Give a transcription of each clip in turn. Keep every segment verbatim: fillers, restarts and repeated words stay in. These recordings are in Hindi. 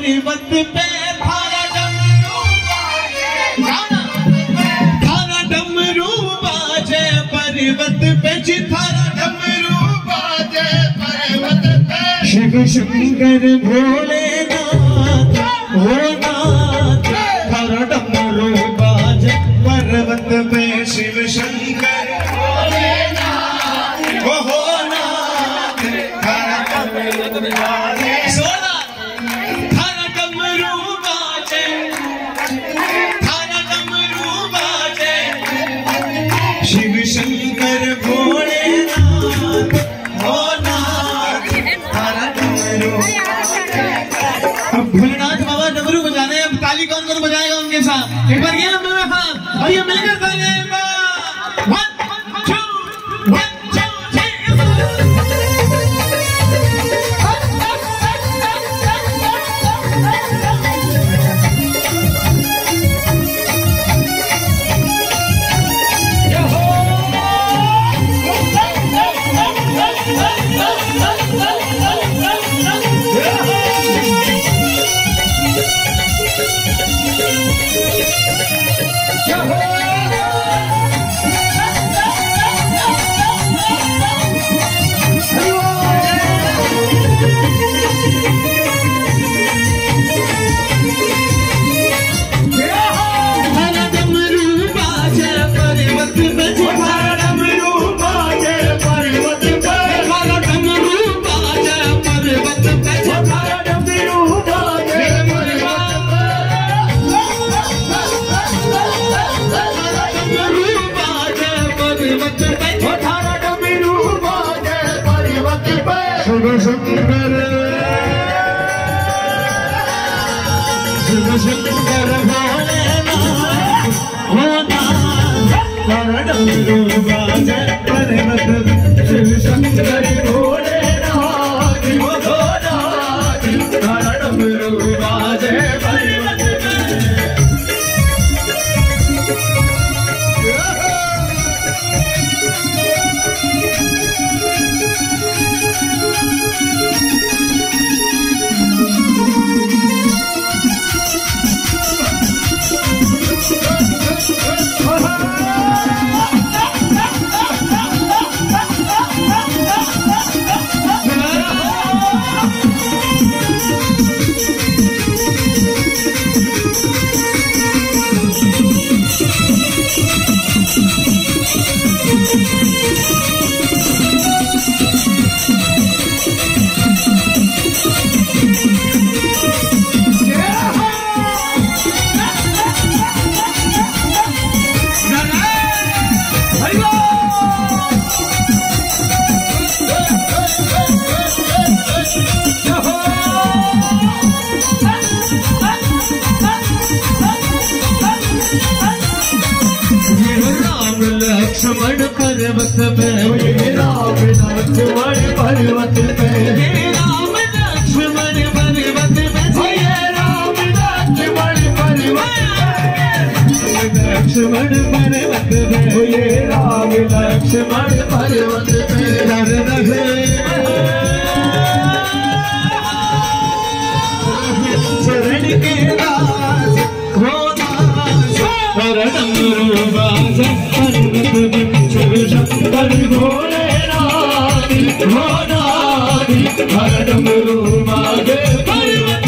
पर्वत पे थारा डमरू थारा डमरू बाजे पर्वत पे जी थारा डमरू बाजे पर्वत पे शिव शंकर भोलेनाथ भोलेनाथ थारा डमरू बाजे पर्वत पे शिव शंकर भोलेनाथ भोलेनाथ थारा डमरू बाजे थारा डमरू बाजे थारा डमरू बाजे शिव शंकर भोलेनाथ भोलेनाथ थारा डमरू। अब भोलेनाथ बाबा डमरू बजाने, अब ताली कौन कौन बजाएगा उनके साथ? एक बार ये मेरे हाथ और ये मिलकर ताली one two one two three. Shiv Shankar Shiv Shankar Bholenath Bholenath थारा डमरू बाजे पर्वत शिव शंकर भोलेनाथ भोलेनाथ थारा डमरू बाजे पर्वत लक्ष्मण पर्वत पे राम लक्ष्मण पर्वत पे राम लक्ष्मण पर्वत पे राम लक्ष्मण पर्वत लक्ष्मण पर्वत पे राम लक्ष्मण पर्वत पे नर रहे शरण के दास थारा डमरू बाजे पर्वत शिव शंकर भोलेनाथ भोलेनाथ थारा डमरू बाजे पर्वत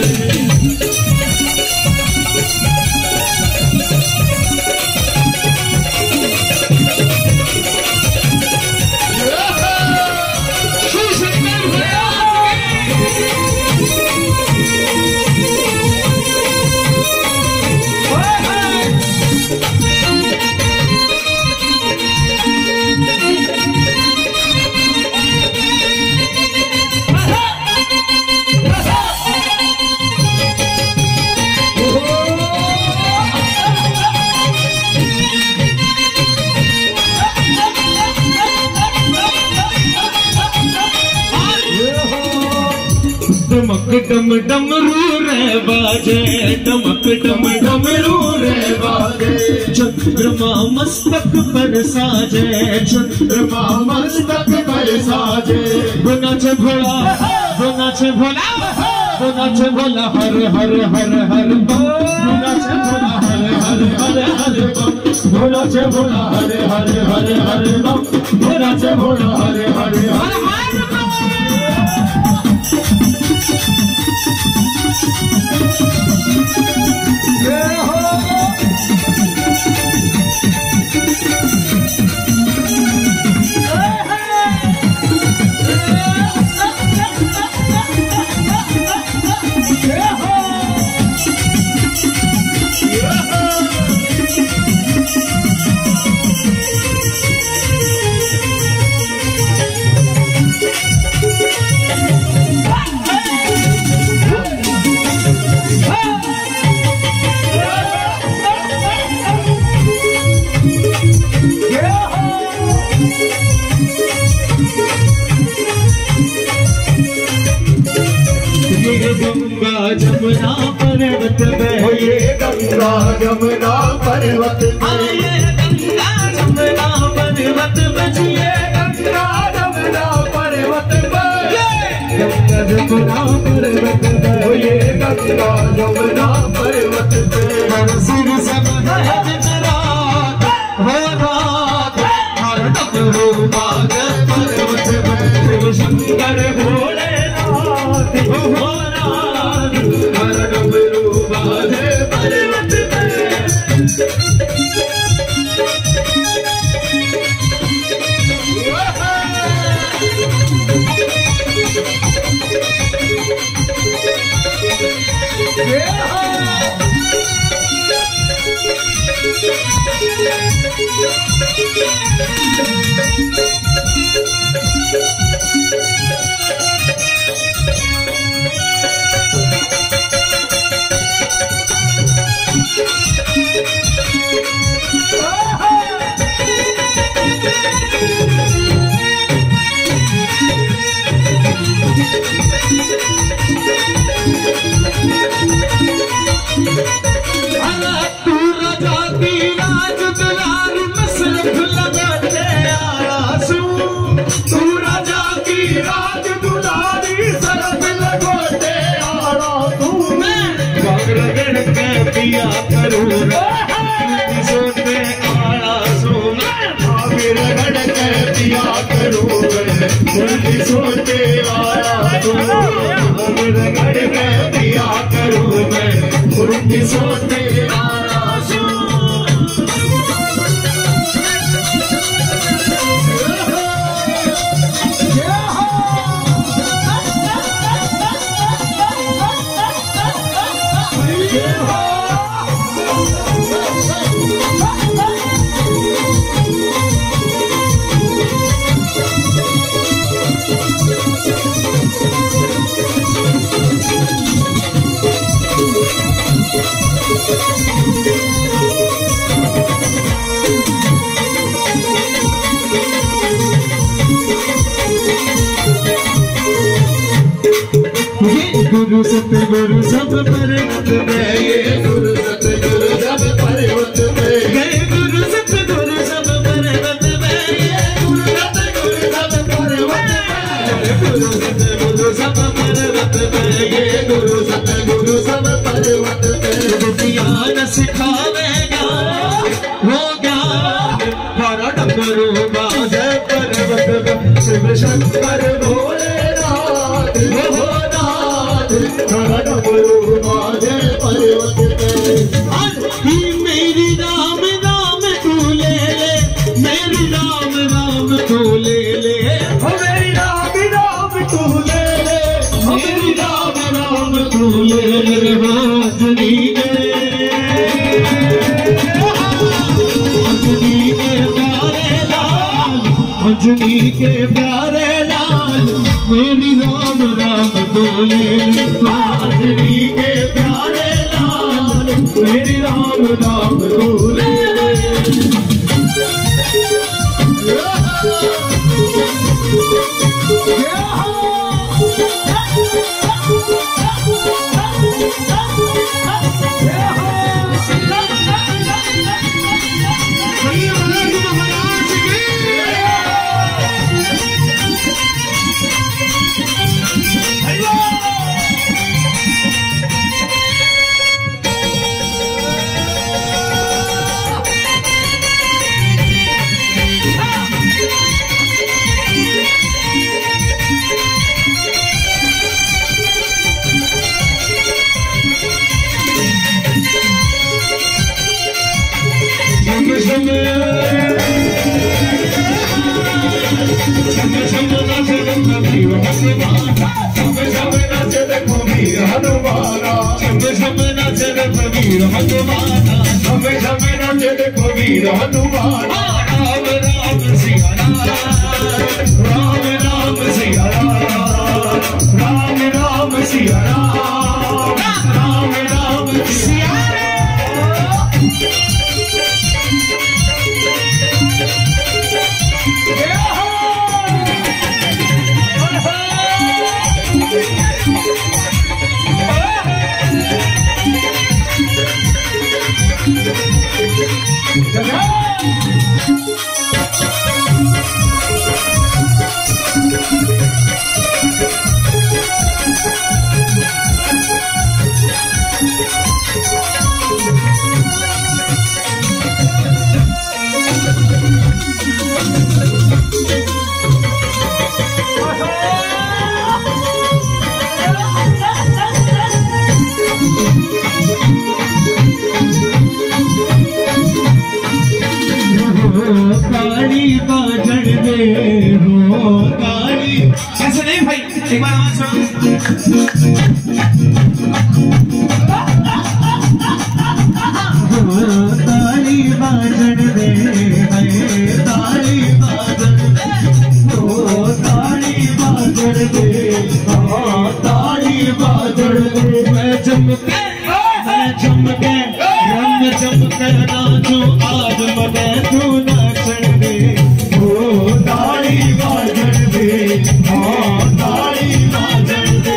डमक डम डमरू रे बाजे डमक डम डमरू रे बाजे चंद्रमा मस्तक पर साजे चंद्रमा मस्तक पर साजे वो नाचे भोला वो नाचे भोला नाच बोला हर हर हर हर नाच बोला हर हर हर हर नाच बोला हर हर हर हर नाच बोला हर हर हर जमुना पर्वत में ये गंगा जमुना पर्वत में ये गंगा जमुना पर्वत में ये गंगा जमुना पर्वत में गंगा जमुना पर्वत में ये गंगा जमुना पर्वत में हर सिर सब है रात हो रात हर डमरू बाज पर्वत में शिव शंकर भोलेनाथ हो पिया करूँ सोते आया सोना आमिर गढ़ के पिया करूँ सोते आया सोना आमिर गढ़ के पिया करूँ मैं सोते आया गुरु सतगुरु सब पर्वत में ये गुरु सतगुरु सब पर्वत में गए गुरु सतगुरु सब पर्वत में ये गुरु सतगुरु सब पर्वत में गुरु सतगुरु सब पर्वत में ये गुरु सतगुरु सब पर्वत में ज्ञान सिखावेगा वो ज्ञान हर डमरू बाज पर्वत में शिव शंकर भोलेनाथ मेरी राम राम तू ले ले मेरी राम राम तू ले ले मेरी राम राम तू ले ले मेरी राम राम तू ले ले हाजरी अंजनी के प्यारे लाल मेरी राम राम बोले हाजरी के प्यारे लाल मेरी राम राम बोले झम झम नाचे देखो वीर हनुमाना झम झम नाचे देखो वीर हनुमाना झम झम नाचे देखो वीर हनुमाना राम राम सिया राम राम राम सिया राम राम राम सिया राम राम राम सिया ताली बाजन दे हो ताली ऐसे नहीं भाई एक बार आवाज सुनो ताली बाजन दे भाई ताली बाजन दे हो ताली बाजन दे हाँ ताली बाजन दे मैं चमके मैं चमके रंग चमके नाचो आज मने तू नाचन दे हो ताली बाजन दे हाँ ताली बाजन दे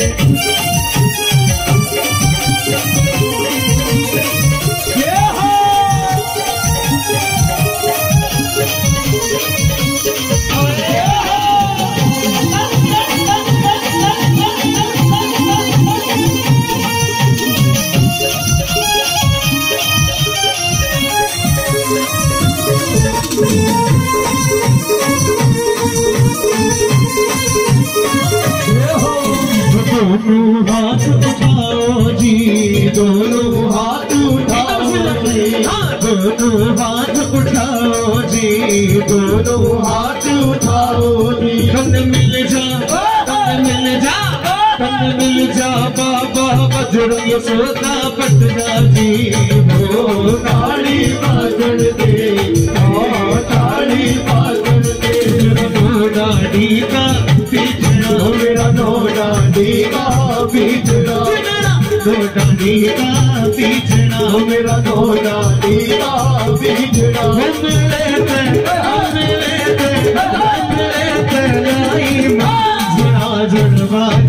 दोनों हाथ उठाओ जी दोनों हाथ उठाओ जी दोनों हाथ उठाओ जी दोनों हाथ उठाओ जी कन मिल जा कन मिल जा कन मिल जा बाबा बजरंग सोता पटना जी हो ताली बाजन दे हाँ ताली बाजन दे नो डाडी का पिछड़ा मेरा नो डाडी का पिछड़ा नो डाडी का पिछड़ा मेरा नो डाडी का पिछड़ा हम लेते हम लेते हम लेते लाई जुड़ा जुड़वा